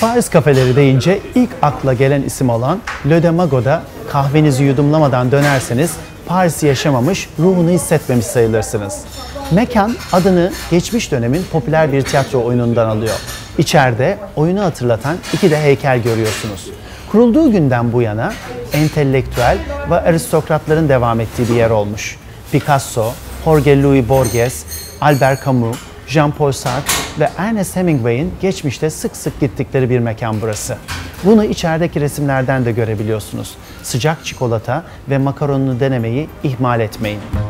Paris kafeleri deyince ilk akla gelen isim olan Le Demago'da kahvenizi yudumlamadan dönerseniz Paris'i yaşamamış, ruhunu hissetmemiş sayılırsınız. Mekan adını geçmiş dönemin popüler bir tiyatro oyunundan alıyor. İçeride oyunu hatırlatan iki de heykel görüyorsunuz. Kurulduğu günden bu yana entelektüel ve aristokratların devam ettiği bir yer olmuş. Picasso, Jorge Luis Borges, Albert Camus, Jean-Paul Sartre ve Ernest Hemingway'in geçmişte sık sık gittikleri bir mekan burası. Bunu içerideki resimlerden de görebiliyorsunuz. Sıcak çikolata ve makaronunu denemeyi ihmal etmeyin.